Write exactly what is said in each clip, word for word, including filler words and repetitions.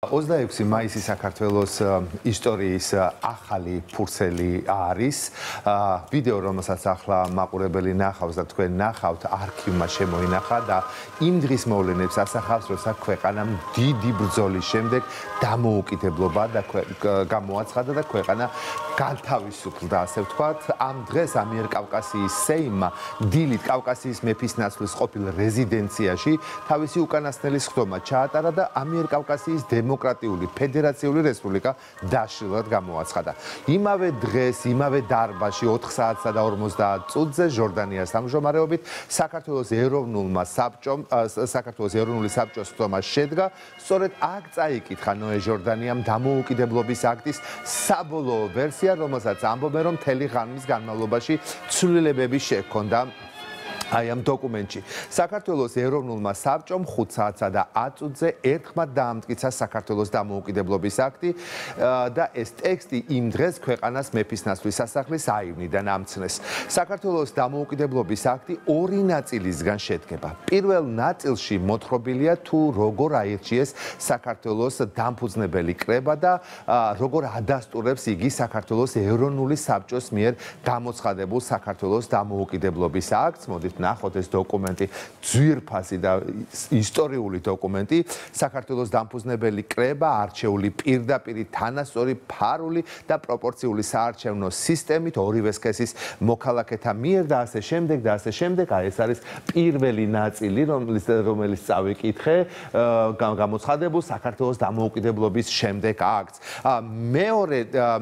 ოცდაექვსი მაისი საქართველოს ისტორიის ახალი ფურცელი არის. ვიდეო, რომელსაც ახლა მაყურებელი ნახავს და თქვენ ნახავთ, არქივმა შემოინახა და იმ დღის მოვლენებს ასახავს, როცა ქვეყანამ დიდი ბრძოლის შემდეგ დამოუკიდებლობა და გამოაცხადა და ქვეყანა განთავისუფლდა, ასე ვთქვათ. ამ დღეს ამიერკავკასიის სეიმმა დილით კავკასიის მეფის ნაცვლის ყოფილ რეზიდენციაში თავისი უკანასკნელი სხდომა ჩაატარა და ამიერკავკასიის დემოკრატიული ფედერაციული რესპუბლიკა დაშლილად გამოაცხადა. იმავე დღეს, იმავე დარბაზში ოთხ საათსა და ორმოცდაათ წუთზე ჟორდანიას თავმჯდომარეობით საქართველოს ეროვნულმა საბჭომ საქართველოს ეროვნული საბჭოს სხდომა შედგა. სწორედ აქ წაიკითხა ნოე ჟორდანიამ დამოუკიდებლობის აქტის საბოლოო ვერსია, რომელსაც ამბობენ, რომ მთელი ღამის განმავლობაში ცვლილებები შეჰქონდა აი ამ დოკუმენტში. საქართველოს ეროვნულმა საბჭომ ხუთ საათსა და ათ წუთზე ერთხმად დაამტკიცა საქართველოს დამოუკიდებლობის აქტი და ეს ტექსტი იმ დღეს ქვეყანას მეფის ნაცვლის სასახლის აივნიდან ამცნეს. საქართველოს დამოუკიდებლობის აქტი ორი ნაწილისგან შედგება. პირველ ნაწილში მოთხრობილია თუ როგორ აირჩიეს საქართველოს დამფუძნებელი კრება და როგორ ადასტურებს იგი საქართველოს ეროვნული საბჭოს მიერ გამოცხადებულ საქართველოს დამოუკიდებლობის აქტს. მოდით ნახოთ ეს დოკუმენტი, ძვირფასი და ისტორიული დოკუმენტი. საქართველოს დამფუძნებელი კრება არჩეული პირდაპირი თანასწორი ფარული და პროპორციული საარჩევნო სისტემით ორივე სქესის მოქალაქეთა მიერ და ასე შემდეგ და ასე შემდეგ. აი ეს არის პირველი ნაწილი, რომელიც რომელიც წავიკითხე გამოცხადებულ საქართველოს დამოუკიდებლობის შემდეგ აქტს. მეორე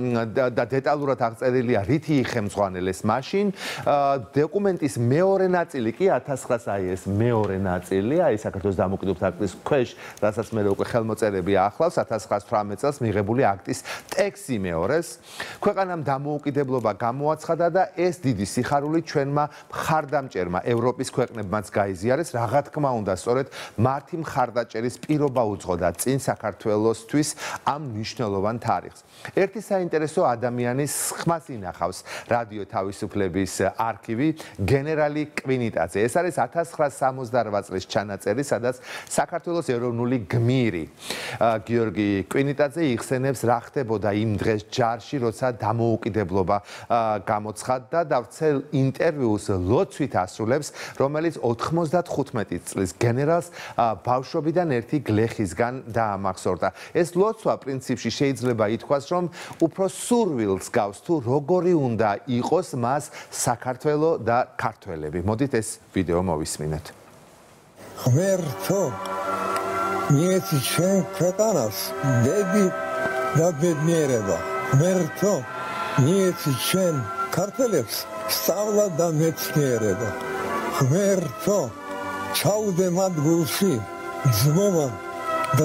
და დეტალურად აღწერილია რითი იხემძღვანელეს მაშინ დოკუმენტის მეორე ნაწილი კი ათას ცხრაას აი ეს მეორე ნაწილი, აი საქართველოს დამოუკიდებლობის აქტის ქვეშ, რასაც მე უკვე ხელმოწერები ახლავს, ათას ცხრაას თვრამეტ წელს მიღებული აქტის ტექსტი მეორეს. ქვეყანამ დამოუკიდებლობა გამოაცხადა და ეს დიდი სიხარული ჩვენმა მხარდამჭერმა ევროპის ქვეყნებმაც გაიზიარეს, რა თქმა უნდა, სწორედ მათი მხარდაჭერის პირობა უძღოდა წინ საქართველოსთვის ამ მნიშვნელოვან თარიღს. ერთი საინტერესო ადამიანის ხმას ინახავს რადიო თავისუფლების არქივი გენერალი კვინიტაძე. ეს არის ათას ცხრაას სამოცდარვაც წლის ჩანაწერი, სადაც საქართველოს ეროვნული გმირი გიორგი კვინიტაძე იხსენებს რა ხდებოდა იმ დღეს ჯარში, როცა დამოუკიდებლობა გამოცხადდა და ვრცელ ინტერვიუს ლოცვით ასრულებს, რომელიც ოთხმოცდათხუთმეტი წლის გენერალს ბავშვობიდან ერთი გლეხისგან დაამახსოვრდა. ეს ლოცვა პრინციპში შეიძლება ითქვას, რომ უფრო სურვილს გავს თუ როგორი უნდა იყოს მას საქართველო და ქართველები. მოდით ეს ვიდეო მოვისმინეთ. ღმერთო, მიეცი ჩვენ ქვეყანას ბედი და ბედნიერება. ღმერთო, მიეცი ჩვენ ქართველებს სწავლა და მეცნიერება. ღმერთო, ჩაუდე მათ გულში ძმობა და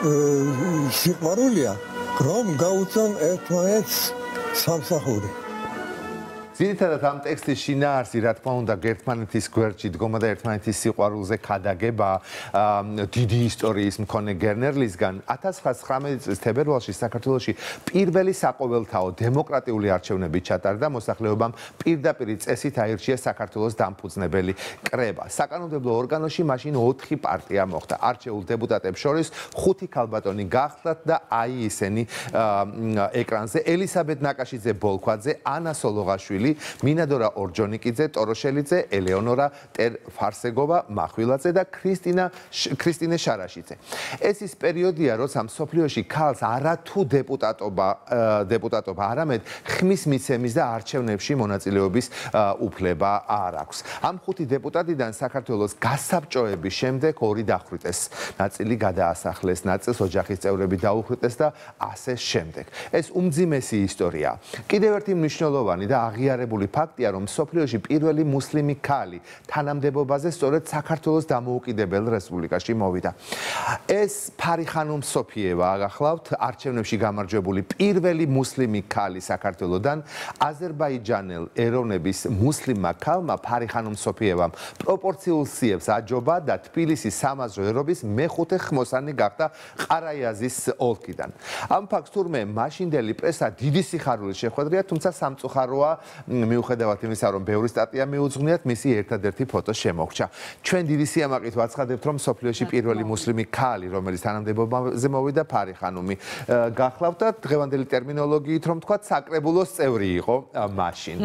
სიყვარულია, რომ გაუწონ ერთმანეთს სამსახური. ძირითადად ამ ტექსტის შინაარსი, რა თქმა უნდა, ერთმანეთის გვერდში დგომა და ერთმანეთის სიყვარულზე ქადაგება დიდი ისტორიის მქონე გენერლისგან ათას ცხრაას ცხრამეტი წლის თებერვალში საქართველოში პირველი საყოველთაო დემოკრატიული არჩევნები ჩატარდა, მოსახლეობამ პირდაპირი წესით აირჩია საქართველოს დამფუძნებელი კრება. საკანონმდებლო ორგანოში მაშინ ოთხი პარტია მოხდა. არჩეულ დეპუტატებს შორის ხუთი ქალბატონი გახლდათ და აი ისინი ეკრანზე: ელისაბედ ნაკაშიძე ბოლქვაძე, ანა სოლოღაშვილი, მინადორა ორჯონიკიძე, ტოროშელიძე, ელეონორა ტერფარსეგოვა, მახვილაძე და ქრისტინა ქრისტინე შარაშიძე. ეს ის პერიოდია, როცა მსოფლიოში ქალს არათუ დეპუტატობა დეპუტატობა არამედ ხმის მიცემის და არჩევნებში მონაწილეობის უფლება არ აქვს. ამ ხუთი დეპუტატიდან საქართველოს გასაბჭოების შემდეგ ორი დახვრიტეს. ნაწილი გადაასახლეს, ნაწილს ოჯახის წევრები დაუხვრიტეს და ასე შემდეგ. ეს უმძიმესი ისტორიაა. კიდევ ერთი მნიშვნელოვანი და აღიარებული ფაქტია, რომ მსოფლიოში პირველი მუსლიმი ქალი თანამდებობაზე სწორედ საქართველოს დამოუკიდებელ რესპუბლიკაში მოვიდა. ეს ფარიხანუმ სოფიევა აღახლავთ, არჩევნებში გამარჯვებული პირველი მუსლიმი ქალი საქართველოდან, აზერბაიჯანელ ეროვნების მუსლიმმა ქალმა ფარიხანუმ სოფიევამ პროპორციულ სიებს აჯობა და თბილისის სამაზრო ერობის მეხუთე ხმოსანი გახდა ყარაიაზის ოლქიდან. ამ ფაქტს თურმე მაშინდელი პრესა დიდი სიხარულით შეხვედრია, თუმცა სამწუხაროა მიუხედავად იმისა, რომ ბევრი სტატია მიუძღვნიათ, მისი ერთადერთი ფოტო შემოგრჩა. ჩვენ დიდი სიამაყით ვაცხადებთ, რომ მსოფლიოში პირველი მუსლიმი ქალი, რომელიც თანამდებობაზე მოვიდა, ფარი ხანუმი გახლავთ და დღევანდელი ტერმინოლოგიით რომ თქვა, საკრებულოს წევრი იყო მაშინ.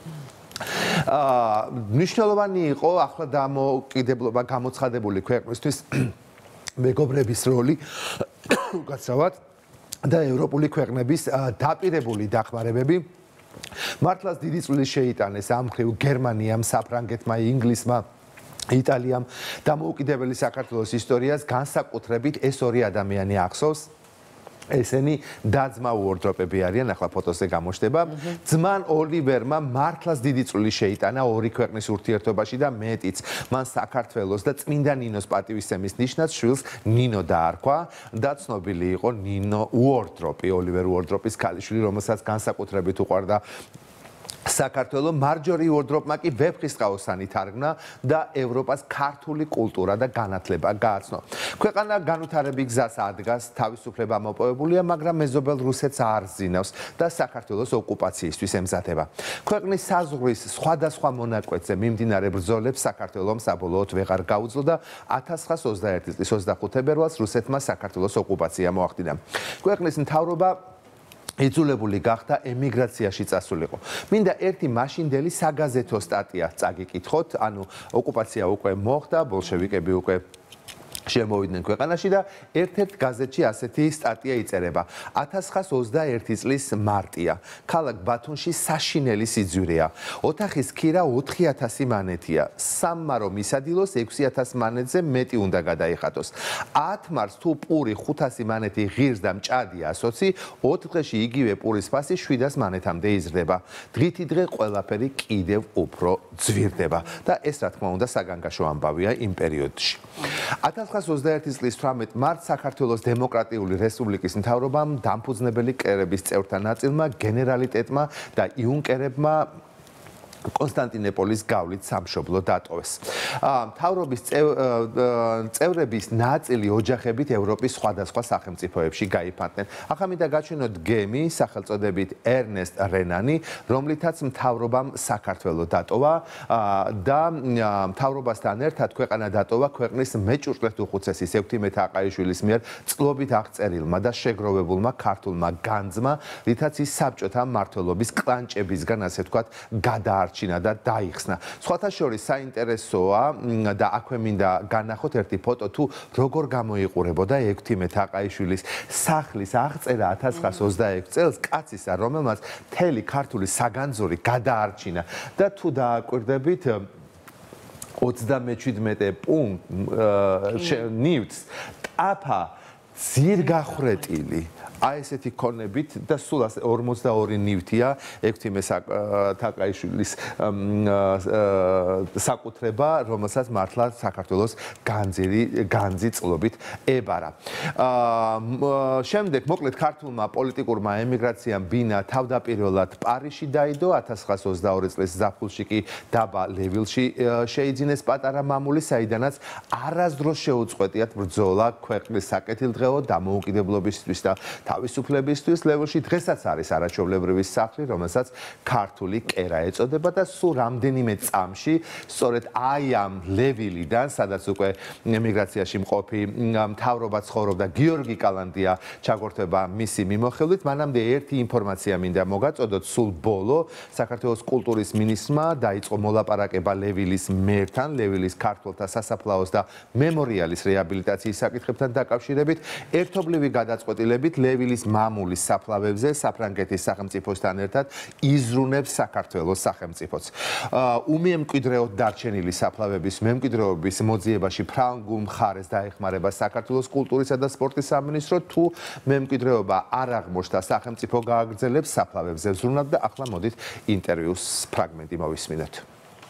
აა მნიშვნელოვანი იყო ახლა დამოკიდებლობა გამოცხადებული ქვეყნისთვის მეგობრების როლი უკაცრავად და ევროპული ქვეყნების დაპირებული დახმარებები მართლაც დიდი წვლილი შეიტანეს ამ მხრივ გერმანიამ, საფრანგეთმა, ინგლისმა, იტალიამ დამოუკიდებელი საქართველოს ისტორიას განსაკუთრებით ეს ორი ადამიანი ახსოვს. ესენი და-ძმა უორდროპები არიან, ახლა ფოტოზე გამოჩნდება. ძმან ოლივერმა მართლაც დიდი წვლილი შეიტანა ორი ქვეყნის ურთიერთობაში და მეტიც. მან საქართველოს და წმინდა ნინოს პატივისცემის ნიშნად შვილს ნინო დაარქვა და ცნობილი იყო ნინო უორდროპი, ოლივერ უორდროპის ქალიშვილი, რომელსაც განსაკუთრებით უყვარდა საქართველო. მარჯორი უორდროპმა კი ვეფხისტყაოსანი თარგმნა და ევროპას ქართული კულტურა და განათლება გააცნო. ქვეყანა განვითარების გზას ადგას, თავისუფლება მოპოვებულია, მაგრამ მეზობელ რუსეთს არ ზინავს და საქართველოს ოკუპაციისთვის ემზადება. ქვეყნის საზღვრის სხვადასხვა მონაკვეთზე მიმდინარე ბრძოლებს საქართველომ საბოლოოდ ვეღარ გაუძლო და ათას ცხრაას ოცდაერთი წლის ოცდახუთ თებერვალს რუსეთმა საქართველოს ოკუპაცია მოახდინა. ქვეყნის მთავრობა იძულებული გახდა ემიგრაციაში წასულიყო. მინდა ერთი მაშინდელი საგაზეთო სტატია წაგიკითხოთ, ანუ ოკუპაცია უკვე მოხდა, ბოლშევიკები უკვე შემოვიდნენ ქვეყანაში და ერთ-ერთ გაზეთში ასეთი სტატია იწერება. ათას ცხრაას ოცდაერთი წლის მარტია. ქალაქ ბათუმში საშინელი სიძვირეა. ოთახის ქირა ოთხი ათასი მანეთია. სამმარო მისადილოს ექვსი ათას მანეთზე მეტი უნდა გადაიხატოს. ათ მარს თუ პური ხუთასი მანეთი ღირს და მჭადია ასოცი, ოთხ დღეში იგივე პურის ფასი შვიდას მანეთამდე იზრდება. დღითი დღე ყველაფერი კიდევ უფრო ძვირდება და ეს რა თქმა უნდა საგანგაშო ამბავია იმ პერიოდში. ათას ცხრაას ოცდაერთი წლის თვრამეტ მარტს საქართველოს დემოკრატიული რესპუბლიკის მთავრობამ დამფუძნებელი კრების წევრთა ნაწილმა, გენერალიტეტმა და იუნკერებმა კონსტანტინოპოლის გავლით სამშობლო დატოვეს. მთავრობის წევრების ნაწილი ოჯახებით ევროპის სხვადასხვა სახელმწიფოებში გაიფანტნენ. ახლა მინდა გაჩვენოთ გემი სახელწოდებით ერნესტ რენანი, რომლითაც მთავრობამ საქართველო დატოვა და მთავრობასთან ერთად ქვეყანა დატოვა ქვეყნის მეჭურჭლეთ უხუცესის ექვთიმე თაყაიშვილის მიერ წყლობით აღწერილმა და შეგროვებულმა ქართულმა განძმა, რითაც ის საბჭოთა მმართველობის კლანჭებისგან, ასე ვთქვათ, გადაარჩინა და დაიხსნა. სხვათა შორის საინტერესოა და აქვე მინდა განახოთ ერთი ფოტო თუ როგორ გამოიყურებოდა ექვთიმე თაყაიშვილის სახლის აღწერა ათას ცხრაას ოცდაექვსი წელს კაცისა, რომელმაც მთელი ქართული საგანძური გადაარჩინა და თუ დააკვირდებით ოცდამეჩვიდმეტე პუნქტ ნივთს ტაფა ძირგახრეტილი აი ესეთი ქონებით და სულ ორმოცდაორი ნივთია ექვთიმე თაყაიშვილის საკუთრება, რომელსაც მართლა საქართველოს განძი განძი წყლობით ებარა. შემდეგ მოკლედ ქართულმა პოლიტიკურმა ემიგრაციამ ბინა თავდაპირველად პარიზში დაიდო, ათას ცხრაას ოცდაორი წლის ზაფხულში კი დაბა ლევილში შეიძინეს პატარა მამული, საიდანაც არასდროს შეუწყვეტიათ ბრძოლა ქვეყნის საკეთილდღეო დამოუკიდებლობისთვის და თავისუფლებისთვის. ლევილში დღესაც არის არაჩვეულებრივი სახლი, რომელსაც ქართული კერა ეწოდება და სულ რამდენიმე წამში სწორედ აი ამ ლევილიდან, სადაც უკვე ემიგრაციაში მყოფი მთავრობა ცხოვრობდა, გიორგი კალანდია ჩაგორთვება მისი მიმოხილვით. მანამდე ერთი ინფორმაცია მინდა მოგაწოდოთ, სულ ბოლო საქართველოს კულტურის მინისტრმა დაიწყო მოლაპარაკება ლევილის მერთან, ლევილის ქართველთა სასაფლაოს და მემორიალის რეაბილიტაციის საკითხებთან დაკავშირებით. ერთობლივი გადაწყვეტილებით ლევილის მამულის საფლავებზე საფრანგეთის სახელმწიფოსთან ერთად იზრუნებს საქართველოს სახელმწიფოც. უმემკვიდრეოდ დარჩენილი საფლავების მემკვიდრეობის მოძიებაში ფრანგულ მხარეს დაეხმარება საქართველოს კულტურისა და სპორტის სამინისტრო, თუ მემკვიდრეობა არ აღმოჩნდა, სახელმწიფო გააგრძელებს საფლავებზე ზრუნავ და ახლა მოდით ინტერვიუს ფრაგმენტი მოვისმინოთ.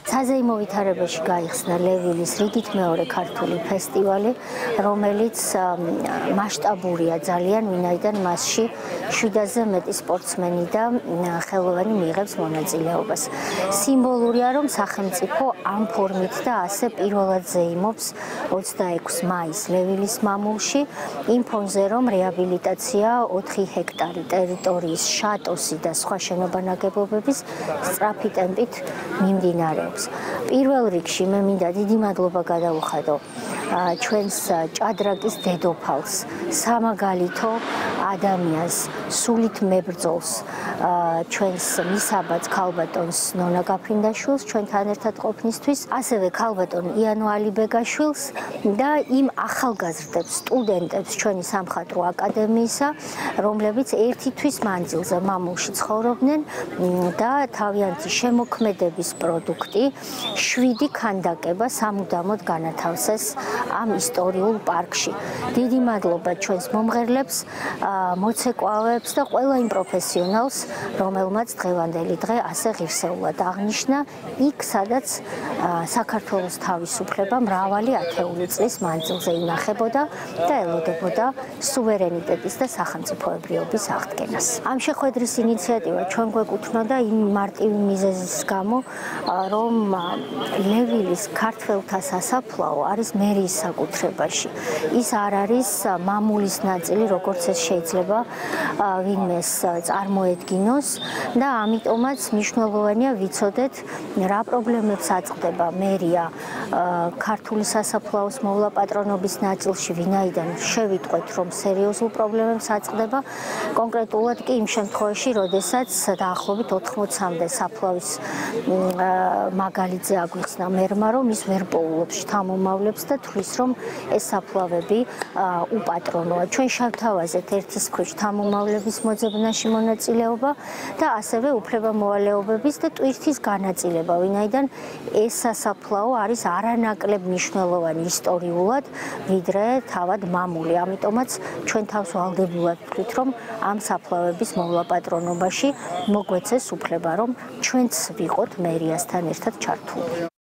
საზეიმო ვითარებაში გაიხსნა ლევილის რიგით მეორე ქართული ფესტივალი, რომელიც მასშტაბურია ძალიან, ვინაიდან მასში შვიდაზე მეტი სპორტსმენი და ხელოვანი მიიღებს მონაწილეობას. სიმბოლურია, რომ სახელმწიფო ამ ფორმით და ასე პირველად ზეიმობს ოცდაექვსი მაისს ლევილის მამულში, იმ ფონზე, რომ რეაბილიტაცია ოთხი ჰექტარი ტერიტორიის შატოსი და სხვა შენობა ნაგებობების სწრაფი ტემპით მიმდინარეობს. პირველ რიგში მე მინდა დიდი მადლობა გადავუხადო ჩვენს ჭადრაკის დედოფალს, სამაგალითო ადამიანს, სულით მებრძოლს, ჩვენს მისაბაძ ქალბატონს ნონა გაფრინდაშვილს ჩვენთან ერთად ყოფნისთვის, ასევე ქალბატონ იანო ალიბეგაშვილს და იმ ახალგაზრდებს, სტუდენტებს ჩვენი სამხატვრო აკადემიისა, რომლებიც ერთი თვის მანძილზე მამულში ცხოვრობდნენ და თავიანთი შემოქმედების პროდუქტი შვიდი ქანდაკება სამუდამოდ განათავსეს ამ ისტორიულ პარკში. დიდი მადლობა ჩვენს მომღერლებს, მოცეკვავებს და ყველა იმ პროფესიონალს, რომელმაც დღევანდელი დღე ასე ღირსეულად აღნიშნა იქ, სადაც საქართველოს თავისუფლება მრავალი ათეული წლის მანძილზე ინახებოდა და ელოდებოდა სუვერენიტეტის და სახელმწიფოებრიობის აღდგენას. ამ შეხვედრის ინიციატივა ჩვენ გვეკუთვნოდა იმ მარტივი მიზეზის გამო, რომ ლევილის ქართველთა სასაფლაო არის მერიის საკუთრებაში. ის არ არის მამულის ნაწილი, როგორც ეს შეიძლება ვინმეს წარმოედგინოს და ამიტომაც მნიშვნელოვანია ვიცოდეთ, რა პრობლემებს აწყდება მერია ქართული სასაფლაოს მოვლა პატრონობის ნაწილში, ვინაიდან შევიტყვეთ, რომ სერიოზულ პრობლემებს აწყდება, კონკრეტულად კი იმ შემთხვევაში, როდესაც დაახლოებით ოთხმოცამდე საფლავის მაგალითზე აგვიხსნა მერმა, რომ ის ვერ პოულობს შთამომავლებს და თვლის, რომ ეს საფლავები უპატრონოა. ჩვენ შევთავაზეთ ერთის ქვეშ შთამომავლების მოძებნაში მონაწილეობა და ასევე უფლებამოვალეობების და ტვირთის განაწილება, ვინაიდან ეს სასაფლაო არის არანაკლებ მნიშვნელოვანი ისტორიულად, ვიდრე თავად მამული. ამიტომაც ჩვენ თავს ვალდებულად ვთქვით, რომ ამ საფლავების მოვლა პატრონობაში მოგვეცეს უფლება, რომ ჩვენც ვიყოთ მერიასთან ერთად ჩართული.